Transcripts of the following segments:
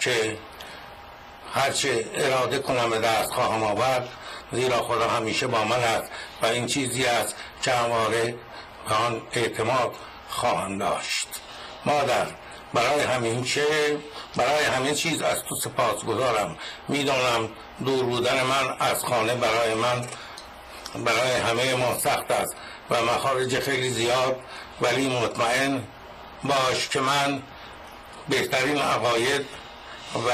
که هرچه اراده کنم به دست خواهم آورد، زیرا خدا همیشه با من است و این چیزی است که همواره به آن اعتماد خواهم داشت. مادر، برای همین چیز از تو سپاسگزارم. میدانم دور بودن من از خانه برای همه ما سخت است و مخارج خیلی زیاد، ولی مطمئن باش که من بهترین عقاید و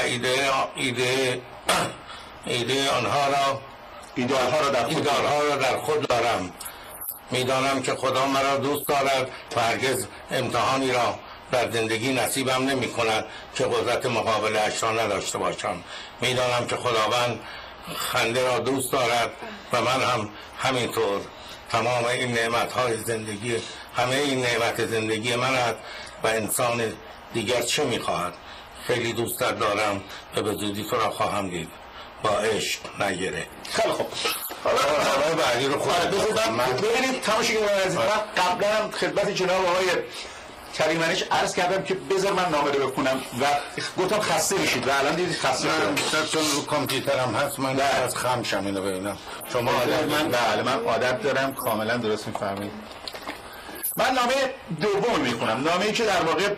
ایده‌ها را در خود دارم. میدانم که خدا مرا دوست دارد و هرگز امتحانی را در زندگی نصیبم نمی کند که قدرت مقابله اش را نداشته باشم. میدانم که خداوند خنده را دوست دارد و من هم همینطور. تمام این نعمت‌های زندگی، همه این نعمت زندگی من است و انسان دیگر چه می‌خواهد؟ خیلی دوستت دارم و به زودی تو را خواهم دید. با عشق، نگره. خیلی خوب. حالا بعدی رو ببینید تماشاگران عزیز، من قبلا هم خدمت جناب آقای کریمنش عرض کردم که بذار من نامه رو بخونم و گفتم خسته میشید و الان دیدید خسته شدم. چون رو کامپیوترم هست من از خمشم اینو ببینم. شما من عادت دارم. کاملا درست میفهمید. من نامه دوم میخونم، نامه‌ای که در واقع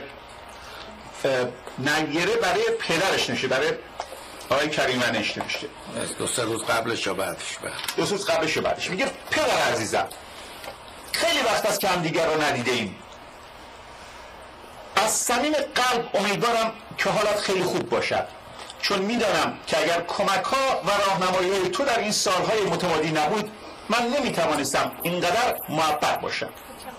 نگره برای پدرش نشه، برای آقای کریمنش نوشته. دو روز قبلش یا بعدش؟ دو روز قبلش یا بعدش. میگه پدر عزیزم، خیلی وقت است که هم دیگر رو ندیده ایم. از صمیم قلب امیدوارم که حالت خیلی خوب باشد، چون میدانم که اگر کمک ها و راهنمایی تو در این سالهای متمادی نبود، من نمیتوانستم اینقدر موفق باشم.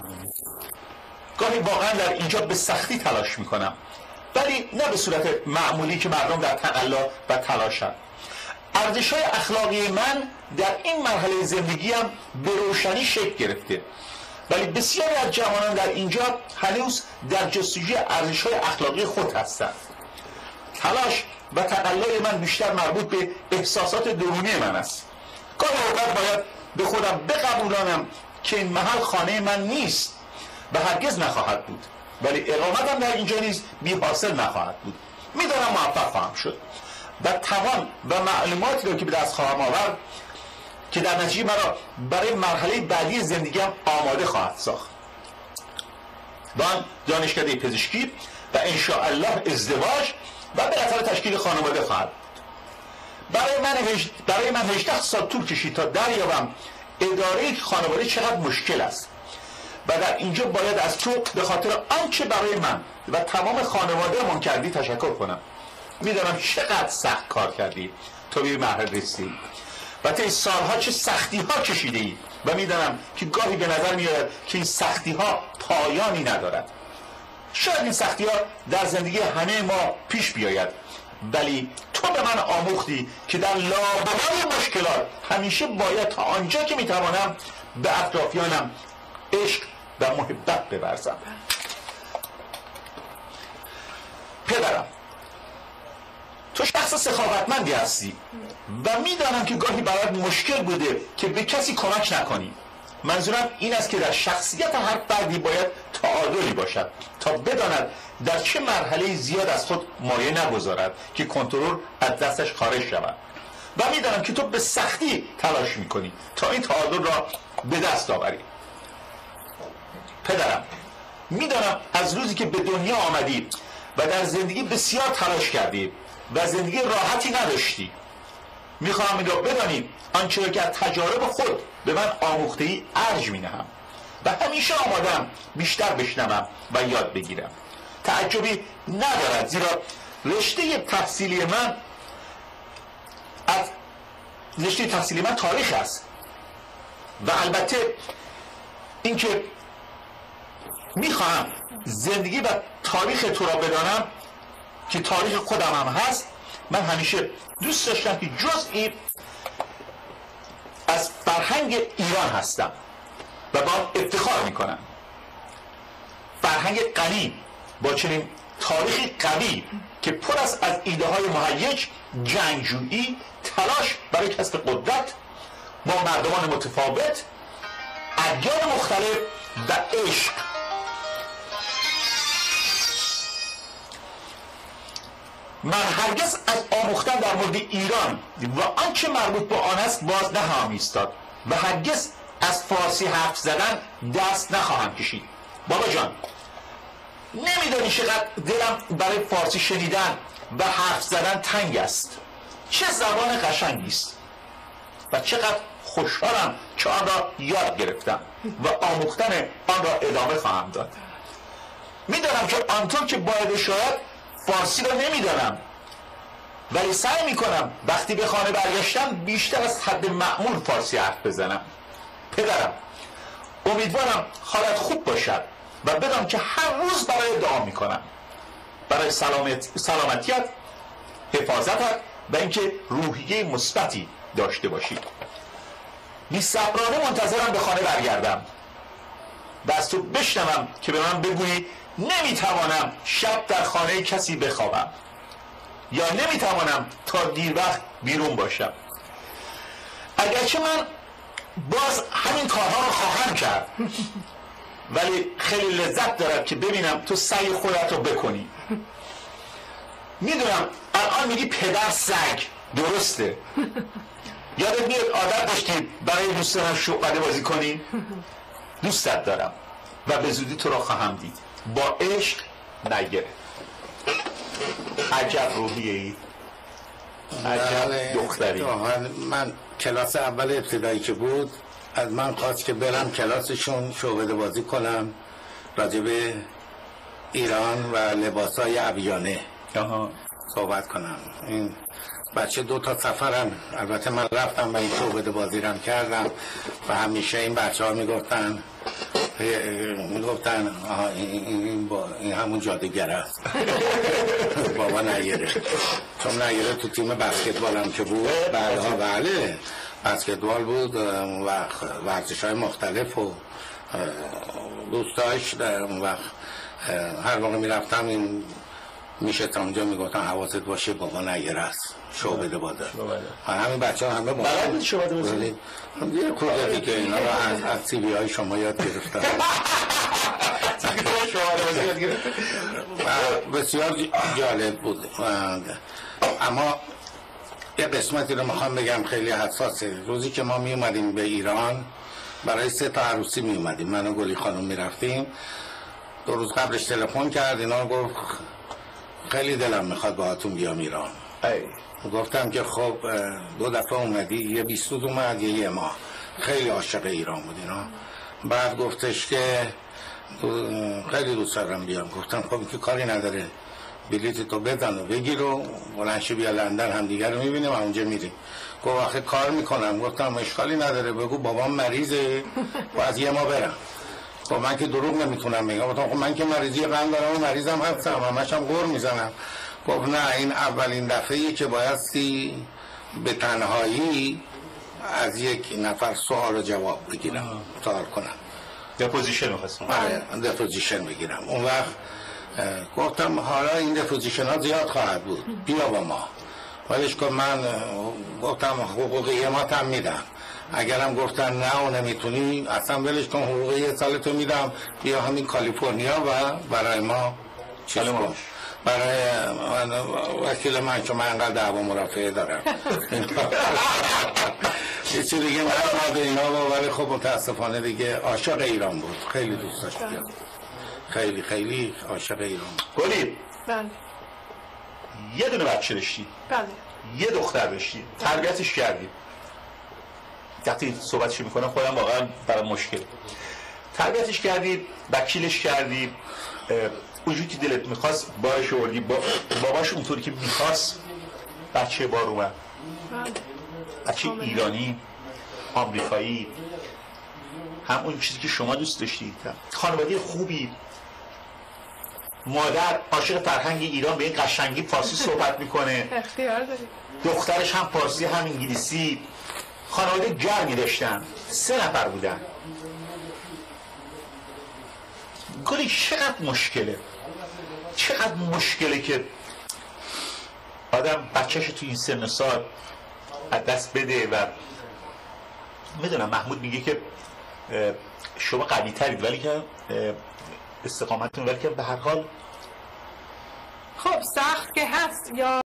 گاهی واقعا در اینجا به سختی تلاش میکنم، ولی نه به صورت معمولی که مردم در تقلا و تلاشند. ارزش‌های اخلاقی من در این مرحله زندگیم به روشنی شکل گرفته، ولی بسیاری از جوانان در اینجا هنوز در جستجوی ارزش‌های اخلاقی خود هستند. تلاش و تقلای من بیشتر مربوط به احساسات درونی من است. گاهی اوقات باید به خودم بقبولانم که این محل خانه من نیست و هرگز نخواهد بود، ولی اقامتم در اینجا نیز بی حاصل نخواهد بود. میدانم موفق خواهم شد و توان و معلوماتی را که به دست خواهم آورد که در نتیجه مرا برای مرحله بعدی زندگیم آماده خواهد ساخت. با دانشکده پزشکی و انشاءالله ازدواج و بالاخره تشکیل خانواده خواهد. برای من 18 سال طول کشید تا دریابم اداره خانواده چقدر مشکل است و در اینجا باید از تو به خاطر آنچه برای من و تمام خانواده من کردی تشکر کنم. میدانم چقدر سخت کار کردی تا به این مرحله رسیدی و طی سالها چه سختی ها کشیده ای و میدانم که گاهی به نظر میاد که این سختی ها پایانی ندارد. شاید این سختی ها در زندگی همه ما پیش بیاید، ولی تو به من آموختی که در لابلای مشکلات همیشه باید تا آنجا که میتوانم به اطرافیانم عشق و محبت بورزم. پدرم، تو شخص سخاوتمندی هستی و میدانم که گاهی برات مشکل بوده که به کسی کمک نکنی. منظورم این است که در شخصیت هر فردی باید تعادلی باشد تا بداند در چه مرحله زیاد از خود مایه نگذارد که کنترل از دستش خارج شود و میدانم که تو به سختی تلاش میکنی تا این تعادل را به دست آوری. پدرم، میدانم از روزی که به دنیا آمدی و در زندگی بسیار تلاش کردی و زندگی راحتی نداشتی. میخواهم این را بدانی آنچه را که از تجارب خود به من آموخته ای ارج مینهم و همیشه آمادم بیشتر بشنوم و یاد بگیرم. تعجبی ندارد، زیرا رشته تحصیلی من تاریخ است و البته اینکه میخواهم زندگی و تاریخ تو را بدانم که تاریخ خودم هم هست. من همیشه دوست داشتم که جزئی از فرهنگ ایران هستم و با آن افتخار میکنم. فرهنگ غنی با چنین تاریخی قوی که پر است از ایده های مهیج، جنگجویی، تلاش برای کسب قدرت با مردمان متفاوت، ادیان مختلف و عشق. من هرگز از آموختن در مورد ایران و آنچه مربوط به آن است باز نخواهم ایستاد و هرگز از فارسی حرف زدن دست نخواهم کشید. بابا جان، نمیدانی چقدر دلم برای فارسی شنیدن و حرف زدن تنگ است. چه زبان قشنگی است و چقدر خوشحالم که آن را یاد گرفتم و آموختن آن را ادامه خواهم داد. میدانم که آنطور که باید شاید فارسی را نمیدانم، ولی سعی میکنم وقتی به خانه برگشتم بیشتر از حد معمول فارسی حرف بزنم. پدرم، امیدوارم حالت خوب باشد و بدان که هر روز برای دعا میکنم، برای سلامتیت، حفاظتت و اینکه روحیه مثبتی داشته باشید. بی‌صبرانه منتظرم به خانه برگردم و از تو بشنوم که به من بگویی نمیتوانم شب در خانه کسی بخوابم یا نمیتوانم تا دیر وقت بیرون باشم. اگرچه من باز همین کارها رو خواهم کرد، ولی خیلی لذت دارد که ببینم تو سعی خودت رو بکنی. میدونم الان میگی پدر سگ، درسته؟ یادت میاد عادت داشتی برای دوستانم شعبده بازی کنی؟ دوستت دارم و به زودی تو را خواهم دید. با عشق، نگره. عجب روحیه ای، عجب دختری. من کلاس اول ابتدایی که بود از من خواست که برم کلاسشون شعبده بازی کنم راجع به ایران و لباسای عبیانه صحبت کنم. این بچه 2 تا سفرم، البته من رفتم و این شعبده بازی رم کردم و همیشه این بچه ها میگفتن این همون جادوگر است. بابا نگیره، چون نگیره تو تیم بسکتبال هم که بود بعدها، بله بسکتبال بود و ورزش های مختلف و دوست داشت. اون وقت هر موقع میرفتم این میشه تا اونجا میگفتن حواست باشه بابا نگیره است شعبده بازی. همین بچه ها همه بلد شعبده بازی یه کودکی که اینا رو از سی بی های شما یاد گرفتن. بسیار جالب بود. اما یه قسمتی رو میخوام بگم خیلی حساسه. روزی که ما می اومدیم به ایران برای 3 تا عروسی می اومدیم، من و گلی خانم می رفتیم. 2 روز قبلش تلفن کرد، اینا گفت خیلی دلم میخواد باهاتون بیام ایران. گفتم که خب 2 دفعه اومدی، یه 20 روز اومد یه ماه. خیلی عاشق ایران بود اینا. بعد گفتش که خیلی دوست دارم بیام. گفتم خب که کاری نداره، بلیط تو بزن و بگیر و بلنشی بیا لندن، هم دیگر رو میبینیم و اونجا میریم. گفت آخه کار میکنم. گفتم اشکالی نداره، بگو بابام مریضه و از یه ما برم. خب من که دروغ نمیتونم بگم. گفتم خب من که مریضی قند دارم و مریضم هستم، همش هم غر میزنم. گفت نه، این اولین دفعه‌ای که بایستی به تنهایی از یک نفر سوال و جواب بگیرم، سوال کنم، دپوزیشن می‌خواستم. آره دپوزیشن بگیرم. اون وقت گفتم حالا این دپوزیشن ها زیاد خواهد بود، بیا با ما. ولیش که من گفتم حقوق یه ما تم میدم. اگرم گفتن نه و نمیتونی اصلا ولش کن، حقوق 1 سال تو میدم، بیا همین کالیفرنیا و برای ما چیز کن. برای وکیل من که من انقدر دعوا مرافعه دارم یه چی دیگه من به اینا با، ولی خب متاسفانه دیگه عاشق ایران بود، خیلی دوست داشت بیاد، خیلی خیلی عاشق ایران. گلی بله یه دونه بچه داشتی؟ بله. یه دختر داشتی، تربیتش کردی؟ وقتی صحبتش میکنم خودم واقعا برام مشکل. تربیتش کردی، وکیلش کردی، اونجوری که دلت میخواست بارش آوردی، باباش اونطوری که میخواست بچه بار اومد. بچه ایرانی، آمریکایی، هم اون چیزی که شما دوست داشتید، خانواده خوبی، مادر عاشق فرهنگ ایران به این قشنگی فارسی صحبت میکنه، اختیار داری. دخترش هم فارسی هم انگلیسی، خانواده گرمی داشتن، 3 نفر بودن. گلی چقدر مشکله که آدم بچهش تو این سن و سال از دست بده. و میدونم محمود میگه که شما قوی ترید ولی که استقامتتون، ولی که به هر حال خب سخت که هست یا